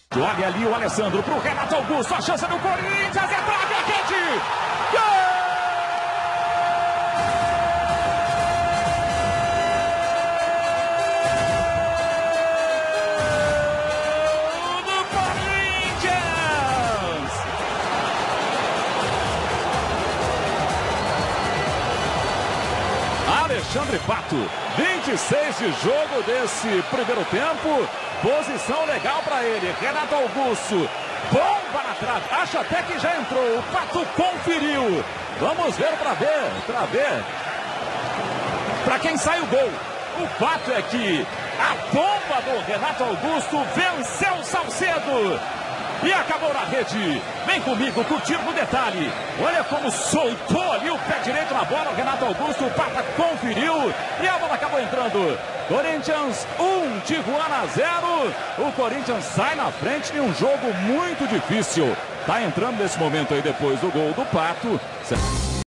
Olha ali o Alessandro pro Renato Augusto, a chance do Corinthians, é trave, a rede! Gol! Do Corinthians! Alexandre Pato, 26 de jogo desse primeiro tempo. Posição legal para ele. Renato Augusto, bomba na trave. Acho até que já entrou. O Pato conferiu. Vamos ver para ver. Para quem sai o gol. O fato é que a bomba do Renato Augusto venceu o Salcedo. E acabou na rede. Vem comigo, curtindo no detalhe. Olha como soltou ali o pé direito na bola. O Renato Augusto, o Pata conferiu. E a bola acabou entrando. Corinthians 1, Tijuana 0. O Corinthians sai na frente em um jogo muito difícil. Tá entrando nesse momento aí depois do gol do Pato.